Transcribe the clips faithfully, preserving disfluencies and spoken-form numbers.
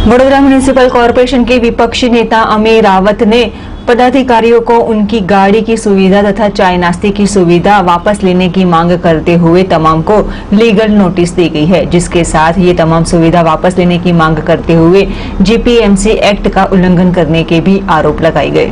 Vadodara municipal corporation के विपक्षी नेता अमीर रावत ने पदाधिकारियों को उनकी गाड़ी की सुविधा तथा चाय नाश्ते की सुविधा वापस लेने की मांग करते हुए तमाम को लीगल नोटिस दी गई है, जिसके साथ ये तमाम सुविधा वापस लेने की मांग करते हुए जीपीएमसी एक्ट का उल्लंघन करने के भी आरोप लगाए गए।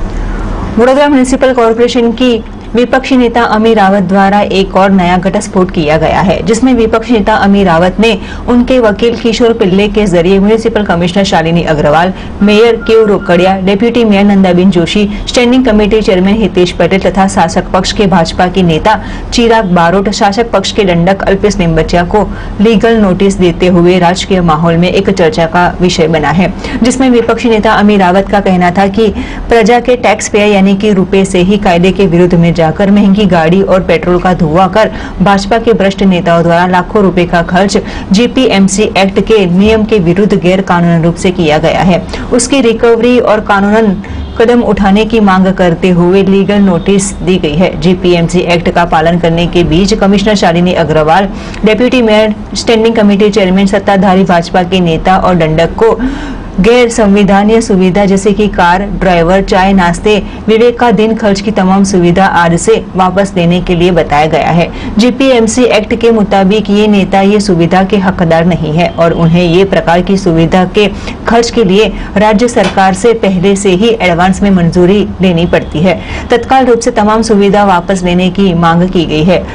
वडोदरा म्युनिसिपल कॉर्पोरेशन की विपक्षी नेता अमीर रावत द्वारा एक और नया घटस्फोट किया गया है, जिसमें विपक्षी नेता अमीर रावत ने उनके वकील किशोर पिल्ले के जरिए municipal commissioner Shalini Agrawal, mayor K U Rokadiya, deputy mayor Nandaben Joshi, standing committee chairman Hitesh Patel तथा शासक पक्ष के भाजपा के नेता चिराग बारोट, शासक पक्ष के दंडक अल्पेश निम्बचिया को लीगल नोटिस देते हुए राजकीय माहौल में एक चर्चा का विषय बना है, जिसमें विपक्षी नेता अमीर रावत का कहना था कि प्रजा के टैक्स पेयर यानी कि रुपए से ही कायदे के विरुद्ध में जाकर महंगी गाड़ी और पेट्रोल का धुआं कर भाजपा के भ्रष्ट नेताओं द्वारा लाखों रुपए का खर्च जीपीएमसी एक्ट के नियम के विरुद्ध गैर कानूनी रूप से किया गया है, उसकी रिकवरी और कानूनन कदम उठाने की मांग करते हुए लीगल नोटिस दी गई है। जीपीएमसी एक्ट का पालन करने के बीच commissioner Shalini Agrawal, deputy mayor, standing committee chairman, सत्ताधारी भाजपा के नेता और दंडक को गैर संविधानीय सुविधा जैसे कि कार, ड्राइवर, चाय नाश्ते, विवेक का दिन खर्च की तमाम सुविधा आज से वापस देने के लिए बताया गया है। जीपीएमसी एक्ट के मुताबिक ये नेता ये सुविधा के हकदार नहीं है और उन्हें ये प्रकार की सुविधा के खर्च के लिए राज्य सरकार से पहले से ही एडवांस में मंजूरी लेनी पड़ती है। तत्काल रूप से तमाम सुविधा वापस लेने की मांग की गई है,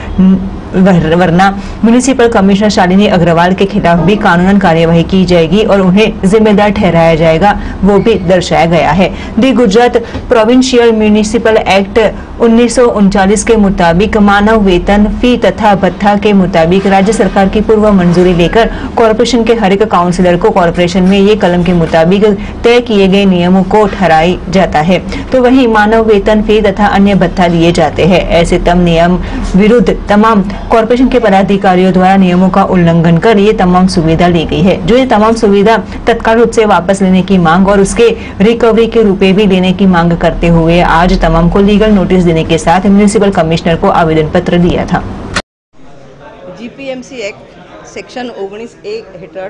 वरना म्युनिसिपल कमिश्नर शालिनी अग्रवाल के खिलाफ भी कानूनन कार्यवाही की जाएगी और उन्हें जिम्मेदार ठहराया जाएगा, वो भी दर्शाया गया है। The Gujarat provincial municipal act उन्नीस सौ उनचालीस के मुताबिक मानव वेतन फी तथा भत्ता के मुताबिक राज्य सरकार की पूर्व मंजूरी लेकर कॉर्पोरेशन के हर एक काउंसिलर को कॉर्पोरेशन में ये कलम के मुताबिक तय किए गए नियमों को ठहराई जाता है, तो वही मानव वेतन फी तथा अन्य भत्ता दिए जाते हैं। ऐसे तम नियम विरुद्ध तमाम कॉर्पोरेशन के पदाधिकारियों द्वारा नियमों का उल्लंघन कर ये तमाम सुविधा ली गई है, जो ये तमाम सुविधा तत्काल रूप से वापस लेने की मांग और उसके रिकवरी के रुपए भी लेने की मांग करते हुए आज तमाम को लीगल नोटिस देने के साथ म्युनिसिपल कमिश्नर को आवेदन पत्र दिया था। जीपीएमसी एक्ट सेक्शन ओगनीस ए हेठळ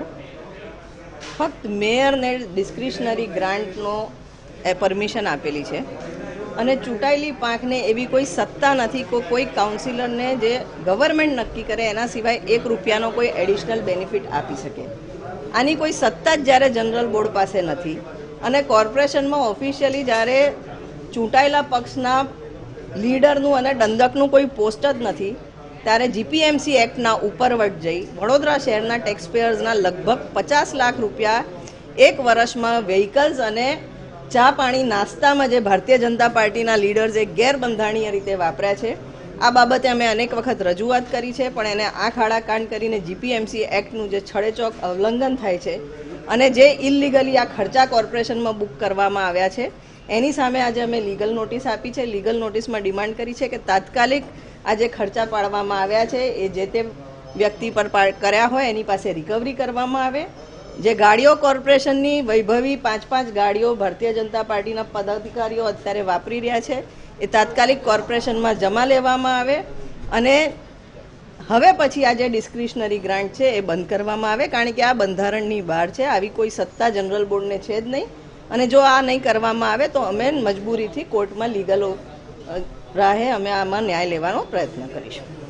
फक्त मेयर ने डिस्क्रिशनरी ग्रांट नो परमिशन आपेली है અને ચૂંટાયેલી પાંખને એવી કોઈ સત્તા નથી કે કોઈ કાઉન્સિલરને જે ગવર્મેન્ટ નક્કી કરે એના સિવાય એક રૂપિયાનો કોઈ એડિશનલ બેનિફિટ આપી શકે। આની કોઈ સત્તા જ જ્યારે જનરલ બોર્ડ પાસે નથી અને કોર્પોરેશનમાં ઓફિશિયલી જ્યારે ચૂંટાયેલા પક્ષના લીડરનું અને દંડકનું કોઈ પોસ્ટ જ નથી ત્યારે જીપીએમસી એક્ટના ઉપરવટ જઈ વડોદરા શહેરના ટેક્સપેયર્સના લગભગ પચાસ લાખ રૂપિયા એક વર્ષમાં વ્હીકલ્સ અને चा पाणी नास्ता में जो भारतीय जनता पार्टी लीडर्से गैरबंधारणीय रीते वापर्या है। आ बाबते अमे अनेक वखत रजूआत करी है, पण एने आँख आड़ा कांड करीने जीपीएमसी एक्टनु जे छड़ेचोक उल्लंघन थाय छे अने जे इलीगली आ खर्चा कॉर्पोरेशन में बुक करवामां आव्या छे एनी सामे आज अमे लीगल नोटिस आपी है। लीगल नोटिस में डिमांड करी है कि तात्कालिक आ जे खर्चा पाडवामां आव्या छे ए जे ते व्यक्ति पर कर्या होय एनी पासे रिकवरी करवामां आवे। जे गाड़ियों कॉर्पोरेशन की वैभवी पांच पांच गाड़ियों भारतीय जनता पार्टी पदाधिकारीओ अत्यारे वापरी रह्या छे ए तात्कालिक कॉर्पोरेशन में जमा लेवामां आवे अने हवे पछी आ जे डिस्क्रिशनरी ग्रांट छे ए बंद करवामां आवे, कारण के आ बंधारणनी बहार छे। आवी कोई सत्ता जनरल बोर्ड ने छे ज नहीं अने जो आ नहीं करवामां आवे तो अमे मजबूरी थी कोर्ट में लीगल राहे अमे आमां न्याय लेवानो प्रयत्न करीशुं।